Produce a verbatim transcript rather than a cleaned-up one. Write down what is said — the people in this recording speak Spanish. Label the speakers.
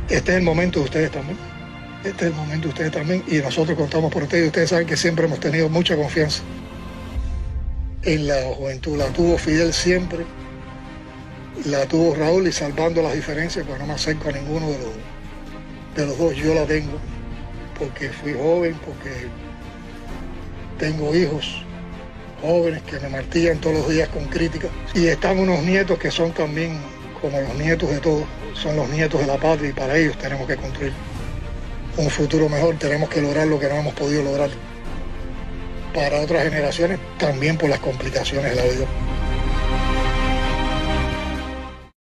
Speaker 1: Este es el momento de ustedes también. Este es el momento de ustedes también. Y nosotros contamos por ustedes. Ustedes saben que siempre hemos tenido mucha confianza en la juventud. La tuvo Fidel siempre. La tuvo Raúl, y salvando las diferencias, pues no me acerco a ninguno de los, de los dos. Yo la tengo porque fui joven, porque tengo hijos jóvenes que me martillan todos los días con críticas. Y están unos nietos que son también como los nietos de todos. Son los nietos de la patria, y para ellos tenemos que construir un futuro mejor. Tenemos que lograr lo que no hemos podido lograr para otras generaciones, también por las complicaciones de la vida.